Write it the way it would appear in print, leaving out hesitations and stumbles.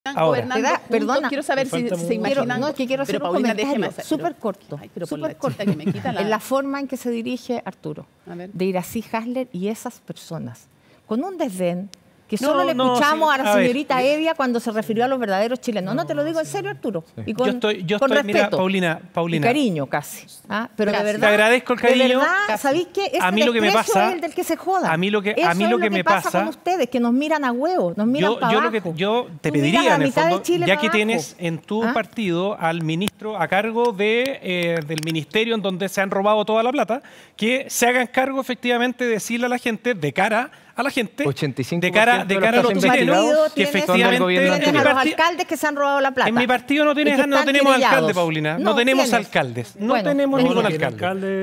Ahora, gobernando juntos. perdona, Quiero saber si se imaginan... No, es que quiero hacer pero un Paulina, comentario déjeme hacer, súper corto. Ay, pero por la Súper corto. chita que me quita la... En la forma en que se dirige Arturo, A ver. de Iracy Hasler y esas personas, con un desdén que No, solo le no, escuchamos sí, a la a ver. señorita Evia cuando se refirió a los verdaderos chilenos. No, te lo digo en serio, Arturo. Y con, yo con estoy, mira, respeto. Paulina, Y cariño casi. ¿Ah? Pero Casi. de Te verdad. agradezco el cariño. De verdad, Casi. ¿sabéis qué? Ese A mí lo que me desprecio pasa- es el del que se joda. a mí lo que Eso es me pasa pasa- con ustedes, que nos miran a huevo, nos miran para abajo. Yo te Tú miras pediría, a la en el mitad de fondo, Chile ya para que abajo. tienes en tu ¿Ah? partido al ministro a cargo del ministerio en donde se han robado toda la plata, que se hagan cargo efectivamente de decirle a la gente, de cara a la gente, 85% de cara de a los los chilenos, que tienes efectivamente... gobierno tienes en a mi los parti- alcaldes que se han robado la plata. en mi partido no Y que tenemos están alcalde, querellados. Paulina. No tenemos tienes. alcaldes. No Bueno, tenemos ningún tenía. alcalde.